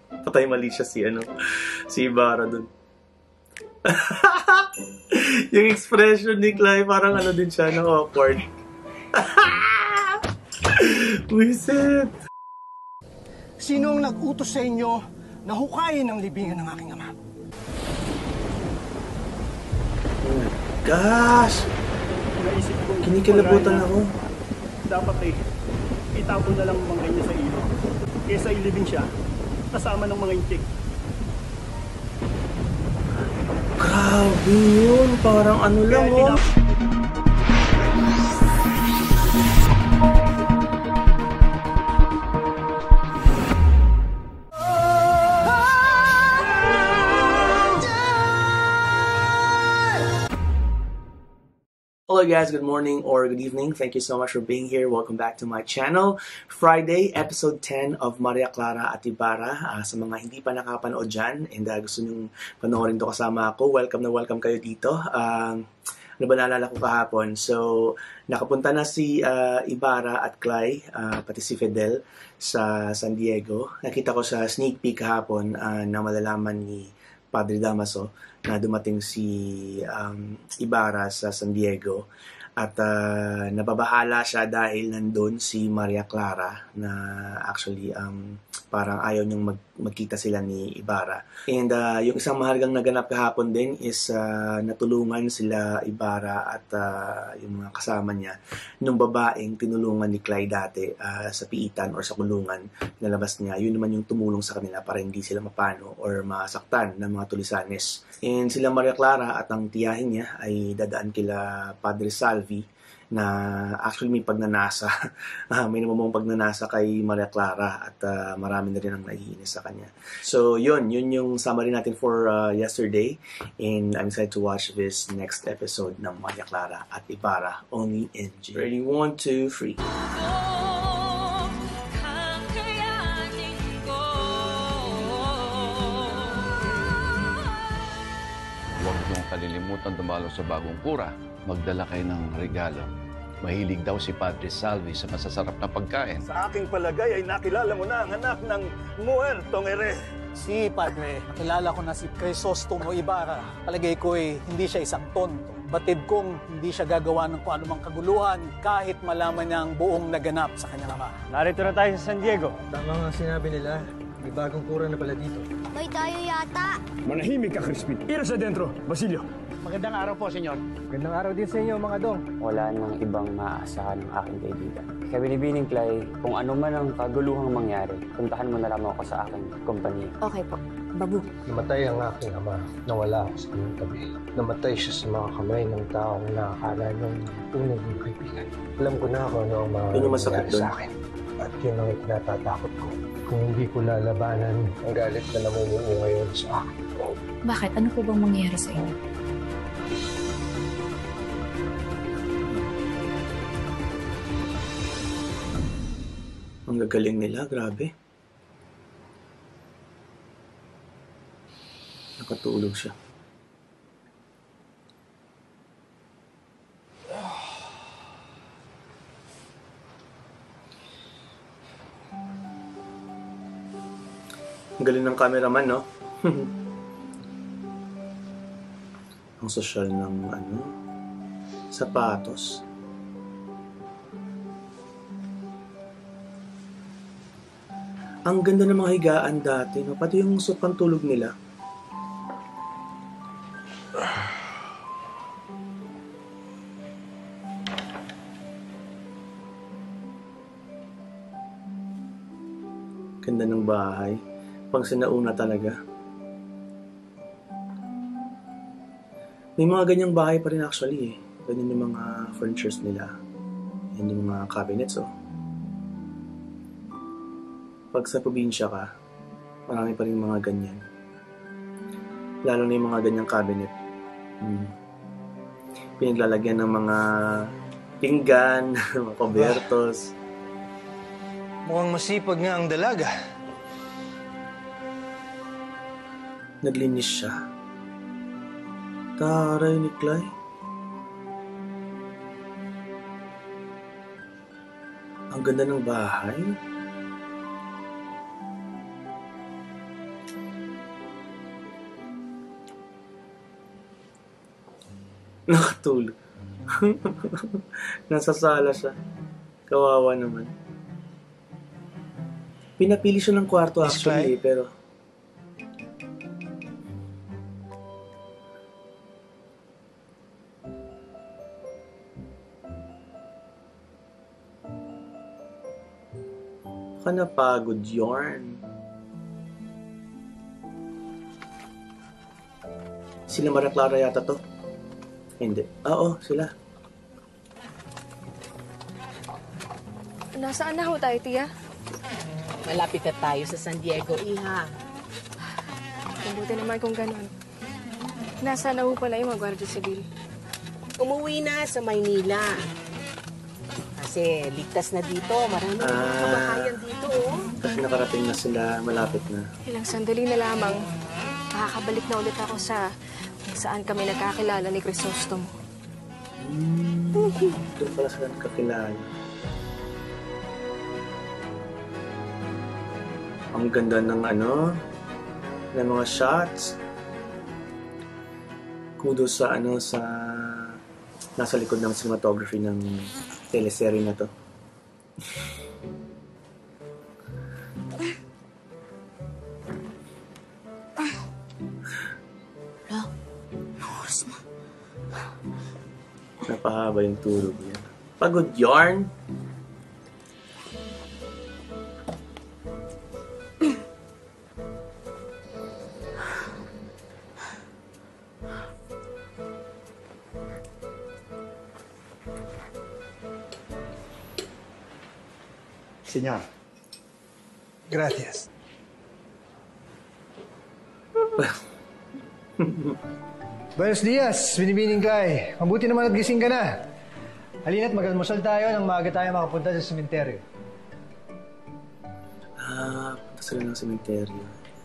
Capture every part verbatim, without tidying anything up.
Patay mali siya si ano, si Ibarra dun. Yung expression ni Clara parang ano din siya, no, awkward. Wisit! Sino ang nag-utos sa inyo na hukayin ang libingan ng aking ama? Oh my gosh! Kinikilabutan ako. Dapat eh, itapon na lang ang bangkay niya sa ilo. Kesa ilibing siya, kasama ng mga intik. Grabe yun! Parang ano lang, oh. Hello guys, good morning or good evening. Thank you so much for being here. Welcome back to my channel. Friday, episode ten of Maria Clara at Ibarra. Uh, sa mga hindi pa nakapanood dyan and uh, gusto nyong panoorin to kasama ako, welcome na welcome kayo dito. Uh, ano ba naalala ko kahapon? So, nakapunta na si uh, Ibarra at Clay, uh, pati si Fidel sa San Diego. Nakita ko sa sneak peek kahapon uh, na malalaman ni Padre Damaso na dumating si um, Ibarra sa San Diego at uh, nababahala siya dahil nandun si Maria Clara na actually um, parang ayaw niyang mag magkita sila ni Ibarra. And uh, yung isang mahalagang naganap kahapon din is uh, natulungan sila Ibarra at uh, yung mga kasama niya nung babaeng tinulungan ni Clyde dati uh, sa piitan or sa kulungan. Nalabas niya, yun naman yung tumulong sa kanila para hindi sila mapano or masaktan ng mga tulisanes. And sila Maria Clara at ang tiyahin niya ay dadaan kila Padre Salvi na actually may pagnanasa. uh, may namamang pagnanasa kay Maria Clara at uh, marami na rin ang naiinis sa kanya. So yun, yun yung summary natin for uh, yesterday and I'm excited to watch this next episode ng Maria Clara at Ibarra only in G. Ready? One, two, three. Huwag niyong kalilimutan dumalo sa bagong kura. Magdala kayo ng regalo. Mahilig daw si Padre Salvi sa masasarap na pagkain. Sa aking palagay ay nakilala mo na ang anak ng muertong ere. Si Padre, nakilala ko na si Crisostomo Ibarra. Palagay ko eh, hindi siya isang tonto. Batid kong hindi siya gagawa ng kung anumang kaguluhan kahit malaman niya ang buong naganap sa kanyang ama. Narito na tayo sa San Diego. Tama nga sinabi nila. May bagong kura na pala dito. Bay tayo yata. Manahimik ka, Crispin. Iras na dentro, Basilio. Magandang araw po, senyor. Magandang araw din sa inyo, mga dong. Wala nang ibang maaasahan ng aking kaibigan. Kaya binibining Clay, kung ano man ang kaguluhang mangyari, puntahan mo na lamang ako sa aking kumpanya. Okay po. Babu. Namatay ang aking ama. Nawala ako sa kanyang tabi. Namatay siya sa mga kamay ng taong nakakala niyang unang yung kaibigan. Alam ko na kung ano ang mga nangyari sa akin. At yun ang itinatatakot ko. Kung hindi ko lalabanan, ang galit na namumuo ngayon sa akin. Bakit? Ano po bang mangyayari sa inyo? Ang gagaling nila, grabe. Nakatulog siya. Ang galing ng cameraman, no? Ang sosyal ng ano, sapatos. Ang ganda ng mga higaan dati, no? Pati yung sukang tulog nila. Ganda ng bahay. Pang sinauna talaga. May mga ganyang bahay pa rin actually eh. Ganyan yung mga furnitures nila. Yan yung mga cabinets, oh. Pag sa probinsya ka, marami pa rin mga ganyan. Lalo na yung mga ganyang cabinet. Hmm. Pinaglalagyan ng mga pinggan, mga kubertos. Mukhang masipag nga ang dalaga. Naglinis siya. Taray ni Clay. Ang ganda ng bahay. Nakatulog. Nasa sala siya. Kawawa naman. Pinapili siya ng kwarto actually, pero... Baka napagod yarn. Sila Maria Clara yata to? Hindi. Oo, sila. Nasaan na ho tayo, tiya? Malapit na tayo sa San Diego, iha. Mabuti naman kung ganun. Nasaan na ho pala yung mga Guardia Civil? Umuwi na sa Maynila. Kasi ligtas na dito. Maraming mga Ah. kabahayan dito, oh. Kasi nakarating na sila, malapit na. Ilang sandali na lamang, makakabalik na ulit ako sa kung saan kami nagkakilala ni Crisostomo. Hmm, doon pala sila nakakilala. Ang ganda ng ano, ng mga shots. Kudos sa ano, sa nasa likod ng cinematography ng teleserye na to. Napahaba yung tulog niya. Pagod yarn. Señor. Gracias. Buenos dias, binibining Clay. Mabuti naman at gising ka na. Halina't mag-almusal tayo nang maaga tayo makapunta sa sementeryo. Ah, punta sila ng sementeryo.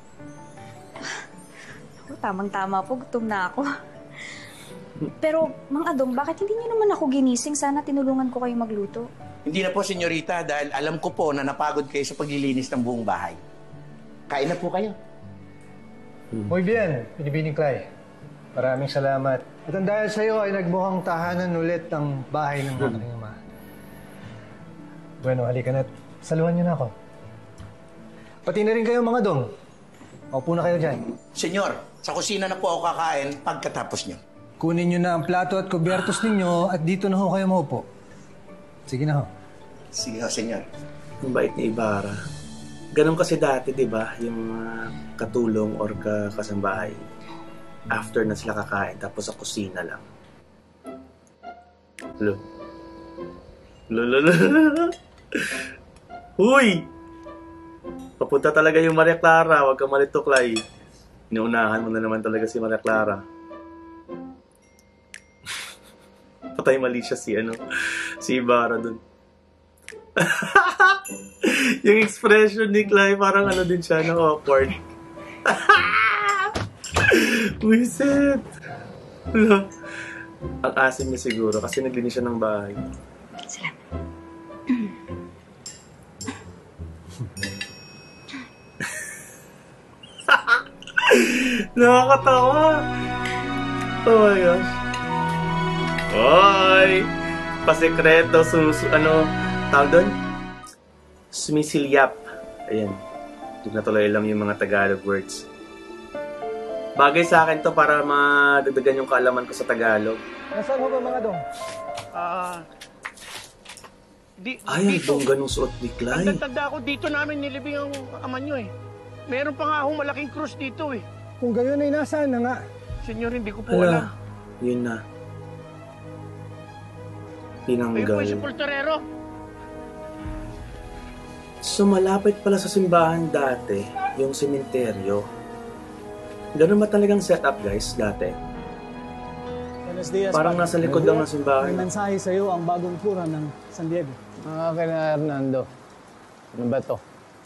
Ako, tamang-tama po. Gutom na ako. Pero, Mang Adong, bakit hindi niyo naman ako ginising? Sana tinulungan ko kayo magluto. Hindi na po, senyorita, dahil alam ko po na napagod kayo sa paglilinis ng buong bahay. Kain na po kayo. Muy bien, binibining Clay. Maraming salamat. At ang dahil sa iyo ay nagmukhang tahanan ulit ang bahay ng aking ama. Bueno, halika na't saluhan niyo na ako. Pati na rin kayo mga dong. Maupo na kayo dyan. Senyor, sa kusina na po ako kakain pagkatapos nyo. Kunin niyo na ang plato at kubyertos ninyo at dito na ho kayo maupo. Sige na ho. Sige ho, senyor. Ang bait ni Ibarra. Ganon kasi dati, di ba? Yung mga katulong or kasambahay. After na sila kakain, tapos sa kusina lang. Lo. Lo, lo, lo. Huy! Papunta talaga yung Maria Clara. Huwag kang malituklay. Inuunahan mo na naman talaga si Maria Clara. Patay mali siya si, ano, si Ibarra dun. Yung expression ni Clay, parang ano din siya, na awkward. Wisit! Ang asim niya siguro kasi naglinis siya ng bahay. Salamat. Nakakatawa! Oh my gosh. Hoy! Pasekreto, susu, ano, tawag doon? Sumisilyap. Ayan. Hindi na tuloy alam yung mga Tagalog words. Bagay sa akin to para madagdagan yung kaalaman ko sa Tagalog. Nasaan ho ba mga dong? Ah... di, Ay, dito. ang ganong suot ni Clay. Tanda-tanda ako dito namin nilibing ang ama nyo eh. Meron pa nga akong malaking krus dito eh. Kung gayon ay nasaan na nga? Senyor, hindi ko po Ala, alam. yun na. Ayun po yung Tinanggal. sepulturero. So, malapit pala sa simbahan dati, yung sementeryo. Ganun ba talagang setup, guys, dati? Buenos dias, Parang Padre. nasa likod lang ng May simbahan. mensahe sa iyo ang bagong kura ng San Diego. Mga kina Hernando, ano ba to?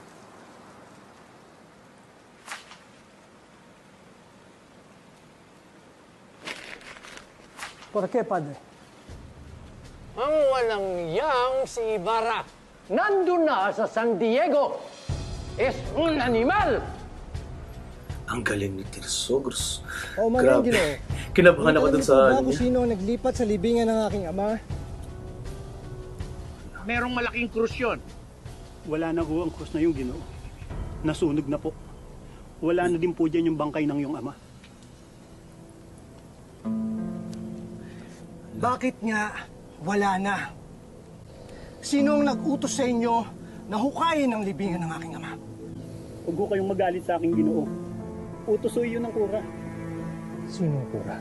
Por qué, Padre? Ang walang yang si Ibarra, nandun na sa San Diego. Es un animal! Ang galing ni Tirso. Gros. O, Manang Ginoo. Kinabahan ako dun sa... Ano kung sino ang naglipat sa libingan ng aking ama? Merong malaking krus yun. Wala na ho ang krus na yung Ginoo. Nasunog na po. Wala na din po dyan yung bangkay ng iyong ama. Bakit nga wala na? Sino ang nag-utos sa inyo na hukayin ang libingan ng aking ama? Huwag ho kayong magalit sa aking Ginoo. Utos ho yun ng kura. Sino ang kura?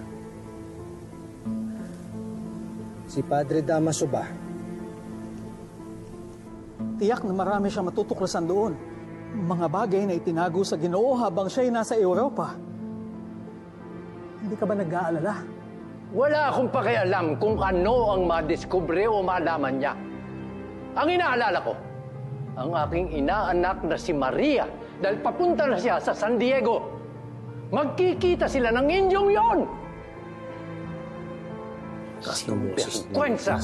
Si Padre Damaso ba? Tiyak na marami siyang matutuklasan doon. Mga bagay na itinago sa Ginoo habang siya'y nasa Europa. Hindi ka ba nag-aalala? Wala akong pakialam kung ano ang madiskubre o malaman niya. Ang inaalala ko, ang aking inaanak na si Maria dahil papunta na siya sa San Diego. Magkikita sila ng Indyong yon. Taas ng boses. Kwensa.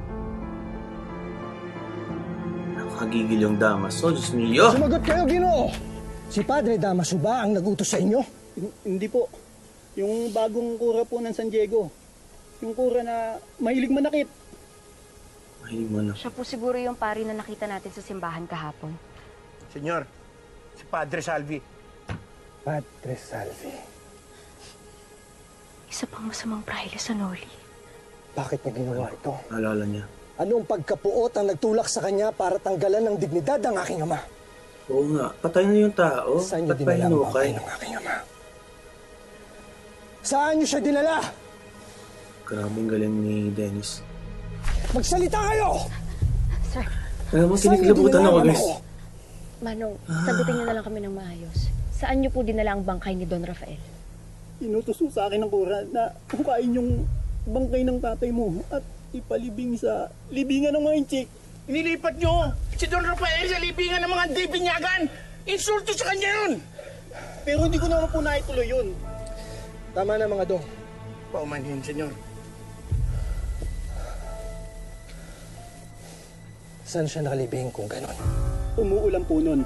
Nakagigil yung Damaso. Diyos niyo. Sumagot kayo, Ginoo! Si Padre Damaso ba ang nag-utos sa inyo? Hindi po. Yung bagong kura po ng San Diego. Yung kura na mahilig manakit. Mahilig manakit. Siya po siguro yung pari na nakita natin sa simbahan kahapon. Senyor, si Padre Salvi. Padre Salvi. Isa pang masamang praile sa Noli. Bakit niya ginawa ito? Alala niya. Anong pagkapuot ang nagtulak sa kanya para tanggalan ng dignidad ng aking ama? Oo nga, patay na yung tao. Saan niyo Ba't pa dinala ang hinukay? bangkay ng aking ama? Saan niyo siya dinala? Grabe ang galing ni Dennis. Magsalita kayo! Sir. Alam mo, kinikilabutan ako, guys. Manong, sagutin niyo na lang kami ng maayos. Saan niyo po dinala ang bangkay ni Don Rafael? Inutos mo sa akin ng kura na hukain yung bangkay ng tatay mo at ipalibing sa libingan ng mga inchik. Inilipat nyo si Don Rafael sa libingan ng mga dibinyagan. Insulto sa kanya yun. Pero hindi ko naman po naituloy yun. Tama na mga dong. Paumanhin, senyor. Saan siya nakalibing kung ganon? Umuulan po nun.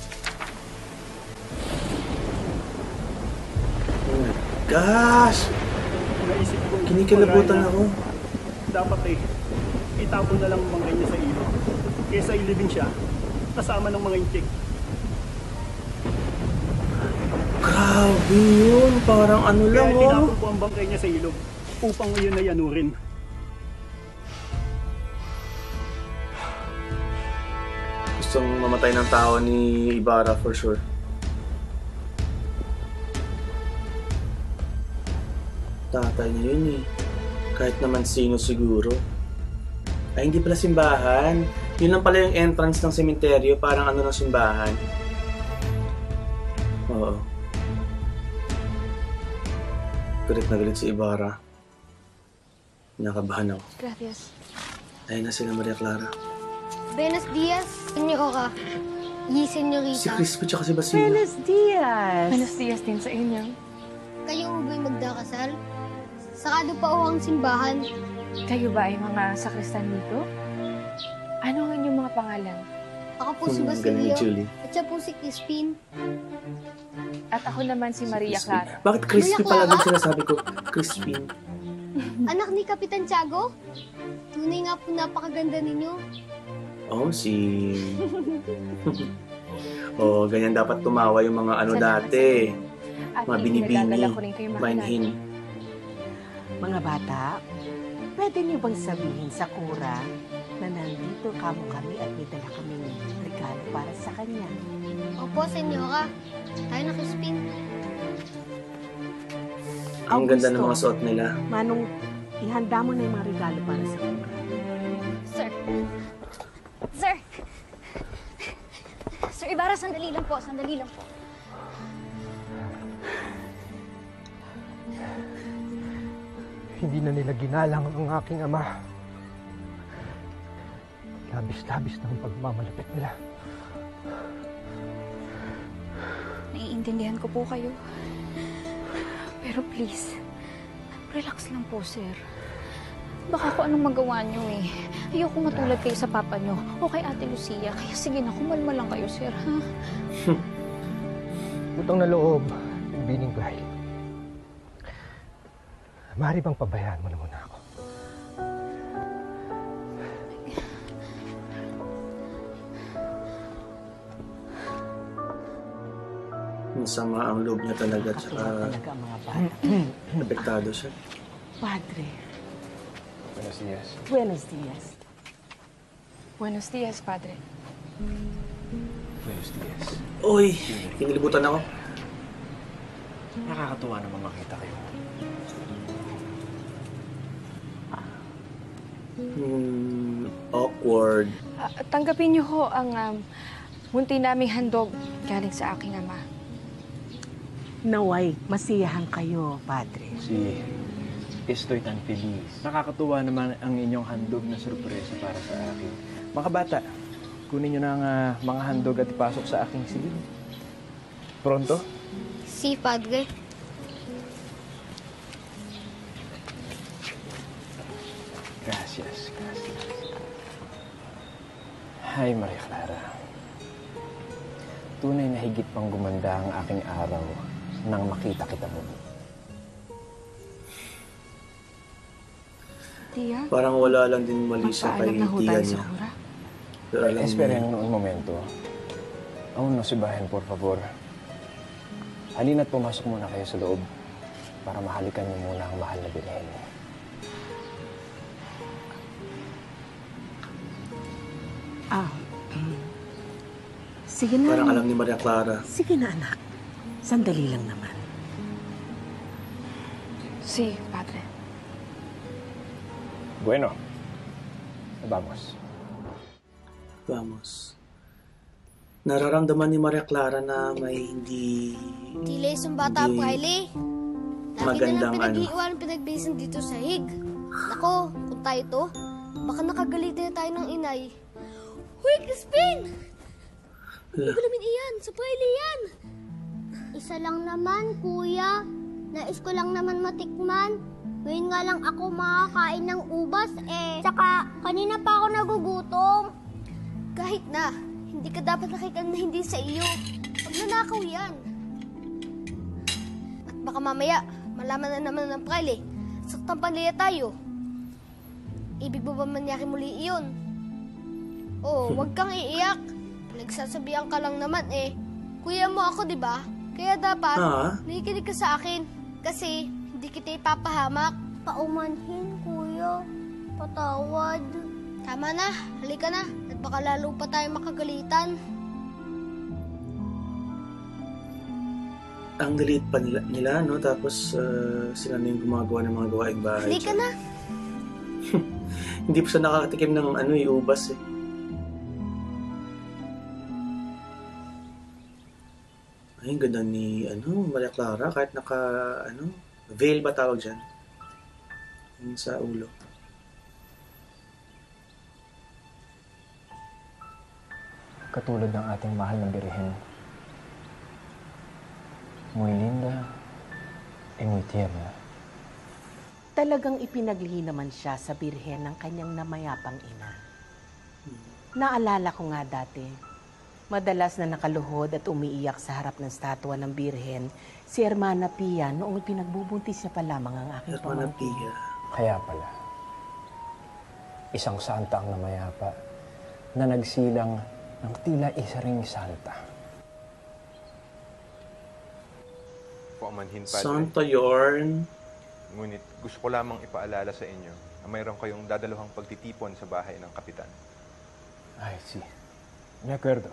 Oh my gosh! Naisip ko, Kinikilabutan ako. Dapat eh, itapon na lang ang bangkay niya sa ilog. Kesa ilibing siya, kasama ng mga inchik. Grabe yun. Parang ano lang, Kaya oh. tinapon po ang bangkay niya sa ilog upang ngayon ay anurin. Gustong mamatay ng tao ni Ibarra for sure. Tatay niya yun eh. Kahit naman sino siguro. Ay, hindi pala simbahan. Yun lang pala yung entrance ng sementeryo. Parang ano ng simbahan. Oo. Galit na galit si Ibarra. Nakabahan ako. Gracias. Ayun na sila, Maria Clara. Buenos dias, senyor ka. Y senyorita. Si Crispy tsaka si Basila. Buenos dias. Buenos dias din sa inyo. Kayo ba'y magdakasal? Sakado pa o ang simbahan. Kayo ba ay mga sakristan dito? Ano ang inyong mga pangalan? Ako po si Hmm, galing ni Basilio. Julie. At siya po si Crispin. At ako naman si Maria Clara. Bakit Crispy Maria pala Clara? din sinasabi ko? Crispy. Anak ni Kapitan Tiago? Tunay nga po napakaganda ninyo. Oh, si... oh, ganyan dapat tumawa yung mga ano Salamat dati. At Mga binibini. pinagdadala ko rin kayo Manhin. Mga bata, pwede niyo bang sabihin sa kura na nandito kamo kami at may dala kami ng regalo para sa kanya? Opo, senyora. Tayo na, Crispin. Ang ganda ng mga suot nila. Manong, ihanda mo na yung mga regalo para sa kura. Sir. Sir. Sir Ibarra, sandali lang po. Sandali lang po. Hindi na nila ginalang ang aking ama. Labis-labis na ang pagmamalapit nila. Naiintindihan ko po kayo. Pero please, relax lang po, sir. Baka kung anong magawa niyo eh. Ayoko matulad kayo sa papa niyo o kay Ate Lucia. Kaya sige na, kumalma lang kayo, sir, ha? Utang na loob. Binibining Clay, maaari bang pabayaan mo na muna ako? Masama ang loob niya talaga, tsaka apektado siya. Padre. Buenos dias. Buenos dias. Buenos dias, Padre. Buenos dias. Uy, kinilibutan ako. Nakakatuwa naman makita kayo. Hmm, awkward. Ah, tanggapin niyo ho ang um, munti naming handog galing sa aking ama. Naway, masiyahan kayo, Padre. Si Estoy tan feliz. Nakakatuwa naman ang inyong handog na sorpresa para sa akin. Mga bata, kunin nyo na ang uh, mga handog at ipasok sa aking silid. Pronto? Si Padre. Gracias, gracias. Hi, Maria Clara. Tunay na higit pang gumanda ang aking araw nang makita kita muli. Tia? Parang wala lang din mali sa kay Tia niya. Pero alam Esperen un momento. Aún no se bajen, por favor. Halina't pumasok muna kayo sa loob para mahalikan niyo muna ang mahal na Birhen. Ah, sige na. Parang alam ni Maria Clara. Sige na, anak. Sandali lang naman. Si, Padre. Bueno. Vamos. Vamos. Nararamdaman ni Maria Clara na may hindi... Tiles yung bata ang Riley. Lagi magandang na lang ano. pinag-iiwan, pinagbisan dito sa hig. Nako, kung tayo to, baka nakagalitin na tayo ng inay. Huy, Crispin! Hindi ko namin iyan, sa Riley yan. Isa lang naman, kuya. Nais ko lang naman matikman. Ngayon nga lang ako makakain ng ubas eh. Tsaka, kanina pa ako nagugutom. Kahit na, hindi ka dapat nakikan na hindi sa iyo. Pag nanakaw yan. At baka mamaya, malaman na naman ng Riley. Saktang panlaya tayo. Ibig mo ba manyakin muli iyon? Oo, wag kang iiyak. Nagsasabihan ka lang naman eh. Kuya mo ako, di ba? Kaya dapat, Ah? nakikinig ka sa akin. Kasi, hindi kita ipapahamak. Paumanhin, kuya. Patawad. Tama na, halika na. At baka lalo pa tayo makagalitan. Ang galit pa nila, nila no? Tapos uh, sila na yung gumagawa ng mga gawaing bahay. Halika na. Hindi pa siya nakakatikim ng ano, yung ubas eh. Ay, ang ganda ni ano, Maria Clara. Kahit naka, ano, veil ba tawag dyan? Yung sa ulo. Katulad ng ating mahal na Birhen. Muy linda y muy tierna. Talagang ipinaglihi naman siya sa Birhen ng kanyang namayapang ina. Naalala ko nga dati, madalas na nakaluhod at umiiyak sa harap ng statwa ng Birhen si Hermana Pia noong pinagbubuntis niya pa lamang ang aking Hermana pamangkin. Pia. Kaya pala, isang santa ang namayapa na nagsilang ng tila isa ring santa. Paumanhin, Padre. Santa Yorn. Ngunit gusto ko lamang ipaalala sa inyo na mayroon kayong dadaluhang pagtitipon sa bahay ng kapitan. Ay, si. Me acuerdo.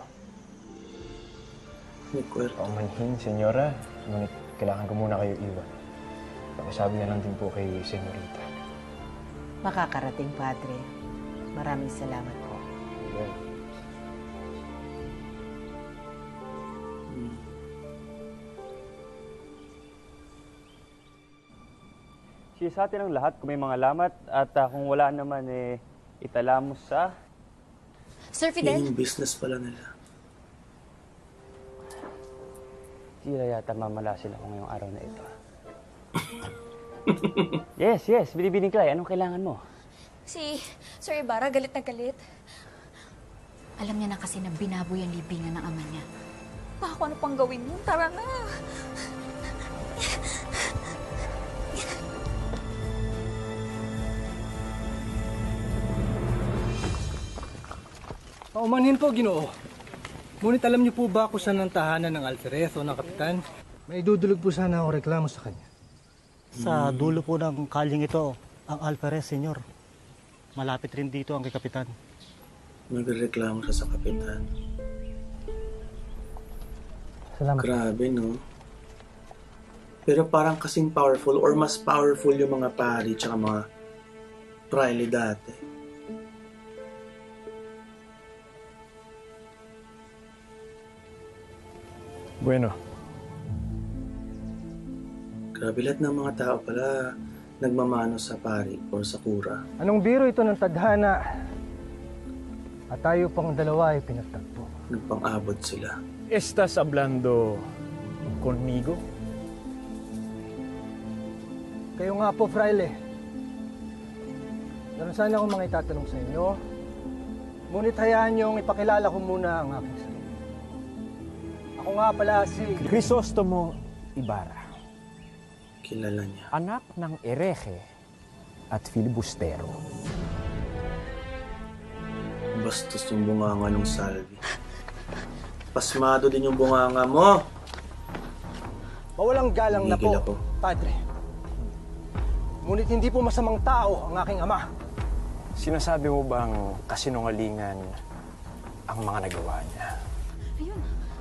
Me acuerdo. Paumanhin, senyora. Ngunit kailangan ko muna kayo iwan. Pakisabi na lang din po kay senyorita. Makakarating, Padre. Maraming salamat po. Well, Siya sa atin ang lahat kung may mga lamat at uh, kung wala naman eh, itala mo sa... Sir Fidel? Yung business pala nila. Tira yata mamala sila ko ngayong araw na ito. Yes, yes. Binibining Clay, anong kailangan mo? Si Sir Ibarra, galit na galit. Alam niya na kasi na binaboy ang libingan ng ama niya. Baka kung ano pang gawin mo, tara na. Paumanhin po, Ginoo. Ngunit alam niyo po ba kung saan ang tahanan ng alferez o ng kapitan? May dudulog po sana ako reklamo sa kanya. Sa dulo po ng kalyeng ito, ang alferez, senyor. Malapit rin dito ang kay kapitan. Nagreklamo siya sa kapitan. Salamat. Grabe, no? Pero parang kasing powerful or mas powerful yung mga pari tsaka mga praile dati. Bueno. Grabe, lahat ng mga tao pala nagmamano sa pari or sa kura. Anong biro ito ng tadhana? At tayo pang dalawa ay pinagtagpo. Nagpang-abot sila. Estás hablando conmigo? Kayo nga po, Fraile. Meron sana akong mga itatanong sa inyo. Ngunit hayaan niyong ipakilala ko muna ang aking sarili. Ako nga pala si... Crisostomo Ibarra. Kilala niya. Anak ng erehe at filibustero. Bastos yung bunganga ng salvi. Pasmado din yung bunganga mo. Mawalang galang na po, ako. Padre. Ngunit hindi po masamang tao ang aking ama. Sinasabi mo bang kasinungalingan ang mga nagawa niya? Ayun.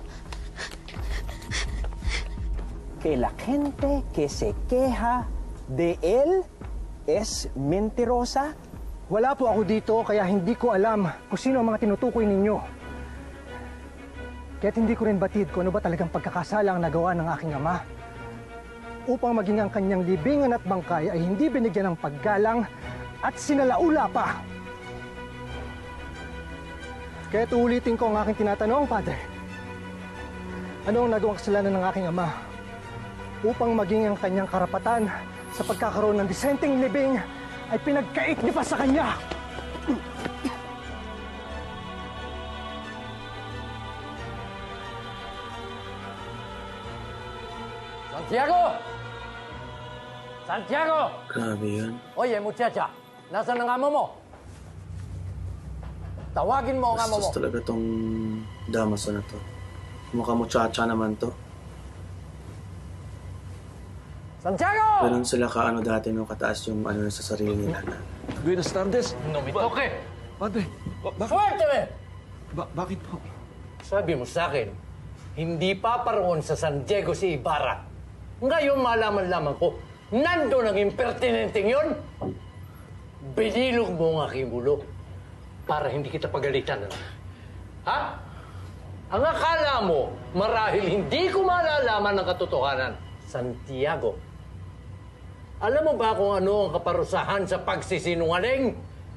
Que la gente que se queja de él es mentirosa? Wala po ako dito kaya hindi ko alam kung sino ang mga tinutukoy ninyo. Kaya't hindi ko rin batid kung ano ba talagang pagkakasala ang nagawa ng aking ama. Upang maging ang kanyang libingan at bangkay ay hindi binigyan ng paggalang at sinalaula pa. Kaya't uulitin ko ang aking tinatanong, Padre. Ano ang nagawang kasalanan ng aking ama upang maging ang kanyang karapatan sa pagkakaroon ng disenteng libing ay pinagkait niyo pa sa kanya? Santiago! Santiago! Grabe yun. Oye, muchacha, nasaan ang amo mo? Tawagin mo ang amo mo. Bastos talaga tong damaso na to. Mukha muchacha naman to. Santiago! Ganun sila kaano dati nung kataas yung ano sa sarili nila na. Buenas tardes. No me toque. Padre, ba- bakit? Suélteme! Ba- bakit po? Sabi mo sa akin, hindi pa paroon sa San Diego si Ibarra. Ngayon malaman lamang ko, nandun ang impertinenteng yun. Binilog mo ang aking ulo para hindi kita pagalitan. Ha? Ang akala mo, marahil hindi ko malalaman ang katotohanan. Santiago, alam mo ba kung ano ang kaparusahan sa pagsisinungaling?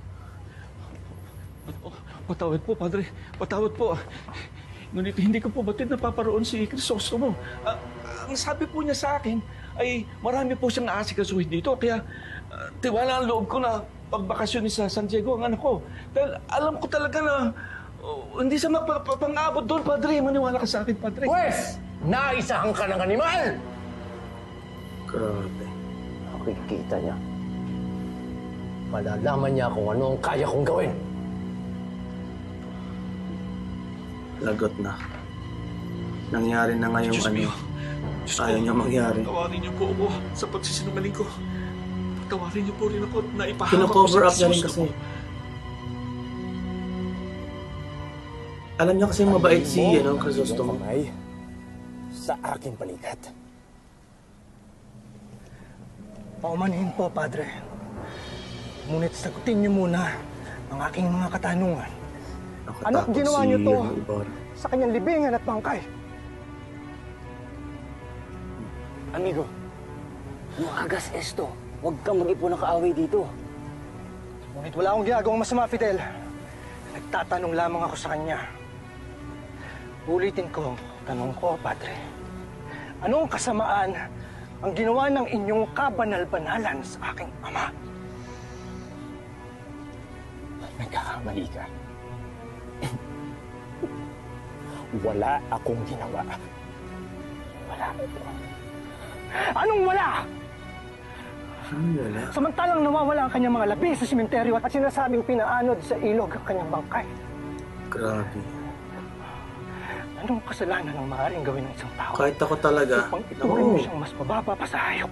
Patawad po, Padre. Patawad po. Ngunit hindi ko po batid na paparoon si Crisostomo. Uh, ang sabi po niya sa akin ay marami po siyang aasikasuhin dito. Kaya uh, tiwala ang loob ko na pagbakasyon ni sa San Diego ang anak ko. Dahil alam ko talaga na uh, hindi siya mapapangabot doon, Padre. Maniwala ka sa akin, Padre. Pwes, naisahan ka ng animal! Grabe. Makikita niya. Malalaman niya kung ano ang kaya kong gawin. Lagot na. Nangyari na ngayon Diyos ano. mio. Diyos Ayaw niya mangyari. Tawarin niyo po ako sa pagsisinungaling ko. Tawarin niyo po rin ako na ipahamak ko Kino-cover sa up niya rin Crisostomo. kasi. Alam niya kasi mabait si ano, Crisostomo. Sa aking balikat. Paumanhin po, Padre. Ngunit sagutin niyo muna ang aking mga katanungan. Ano't ginawa niyo to sa kanyang libingan at bangkay? Amigo, no hagas esto. Huwag kang mag-ipon ng kaaway dito. Ngunit wala akong ginagawang masama, Fidel. Nagtatanong lamang ako sa kanya. Ulitin ko, tanong ko, Padre. Anong kasamaan ang ginawa ng inyong kabanal-banalan sa aking ama? Nagkakamali ka. Wala akong ginawa. Wala. Anong wala? Anong wala? Samantalang nawawala ang kanyang mga labi sa simenteryo at sinasabing pinaanod sa ilog ang kanyang bangkay. Grabe. Anong kasalanan ang maaaring gawin ng isang tao? Kahit ako talaga. Upang ituring mo siyang mas mababa pa sa hayop.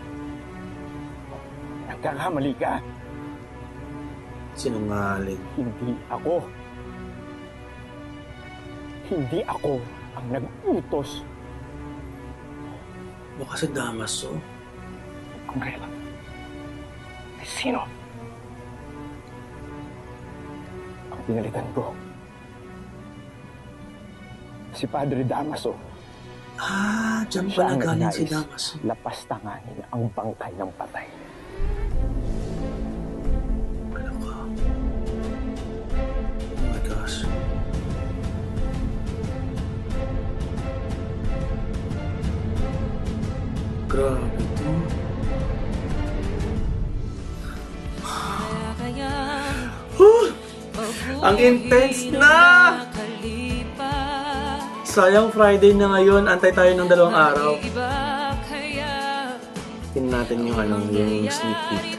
Nagkakamali ka. Sinungaling. Hindi ako. Hindi ako ang nag-utos. Baka si Damaso. Kung kailan. Ay sino? Ang pinalitan ko. Si Padre Damaso. Ah, dyan pala galing si Damaso. Lapastanganin ang bangkay ng patay. Ano ka? Oh my gosh. Grabe ito. Ang intense na! Sayang Friday na ngayon, antay tayo ng dalawang araw. Tingnan natin yung ano, yung sneak peek.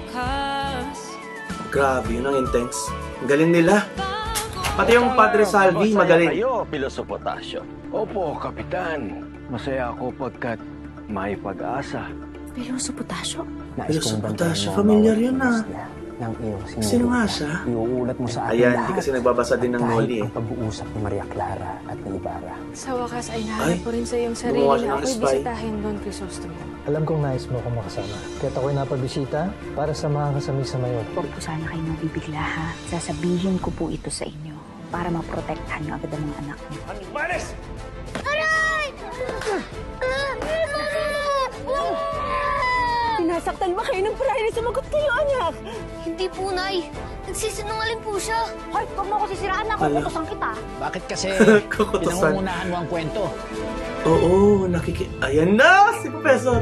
Grabe, yun ang intense. Ang galing nila. Pati yung Padre Salvi, magaling. Masaya kayo, Piloso Potasio. Opo, Kapitan. Masaya ako pagkat may pag-asa. Piloso Potasio? Piloso Potasio, familiar yun ah. Ng iyong Sino nga siya? Iuulat mo sa akin Ayan, lahat. hindi kasi nagbabasa din ng Noli eh. Ang pag-uusap ni Maria Clara at ni Ibarra. Sa wakas ay nahanap mo rin sa iyong sarili gumawa siya na ng ako'y spy. bisitahin doon, Crisostomo. Alam kong nais mo akong makasama. Kaya't ako'y napabisita para samahan ka sa misa ngayon. Huwag po sana kayo mabibigla ha. Sasabihin ko po ito sa inyo para maprotektahan niyo agad ang mga anak niyo. Maris! Aray! Sinasaktan ba kayo ng prayer? Sumagot kayo, anak! Hindi po, Nay. Nagsisinungaling po siya. Hoy, huwag mo ko sisiraan na. Kukutusan kita. Bakit kasi Kukutusan. pinangungunahan mo ang kwento? Oo, nakiki... Ayan na! Si Professor!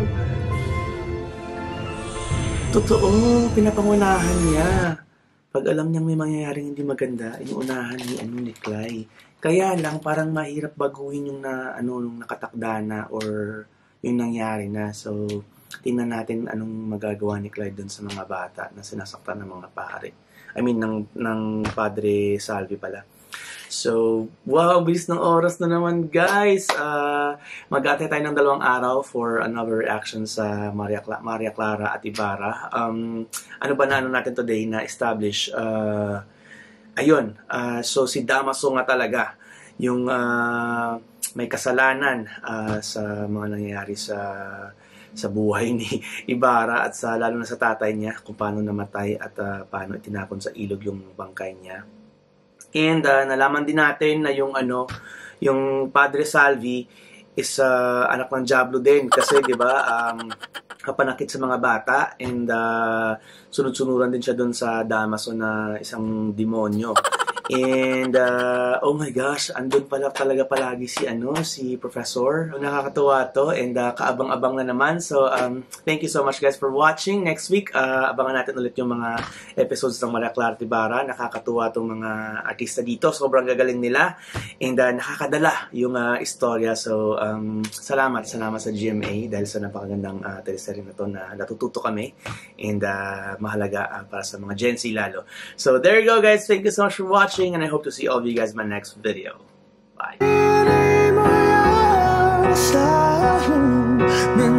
Totoo, pinapangunahan niya. Pag alam niyang may mangyayaring hindi maganda, inuunahan ni, ano, ni Clay. Kaya lang, parang mahirap baguhin yung na, ano, nung nakatakda na or yung nangyari na. So, tingnan natin anong magagawa ni Clyde dun sa mga bata na sinasaktan ng mga pare. I mean, ng, ng Padre Salvi pala. So, wow, bilis ng oras na naman, guys. Uh, mag-aatay tayo ng dalawang araw for another reaction sa Maria, Cla Maria Clara at Ibarra. Um, ano ba na ano natin today na establish? Uh, ayun, uh, so si Damaso nga talaga yung uh, may kasalanan uh, sa mga nangyayari sa sa buhay ni Ibarra at sa lalo na sa tatay niya kung paano namatay at uh, paano itinapon sa ilog yung bangkay niya. And uh, nalaman din natin na yung ano, yung Padre Salvi is uh, anak ng Diablo din kasi 'di ba um kapanakit sa mga bata and uh, sunod-sunuran din siya doon sa Damaso na isang demonyo. And uh, oh my gosh, andun pala talaga palagi si ano, si Professor. Nakakatuwa to and uh, kaabang-abang na naman. So um thank you so much guys for watching. Next week uh, abangan natin ulit yung mga episodes ng Maria Clara at Ibarra. Nakakatuwa tong mga artista dito. Sobrang gagaling nila and uh, nakakadala yung uh, istorya. So um salamat, salamat sa G M A dahil sa napakagandang uh, teleserye na to na natututo kami and uh, mahalaga uh, para sa mga Gen Z lalo. So there you go guys. Thank you so much for watching. And I hope to see all of you guys in my next video. Bye.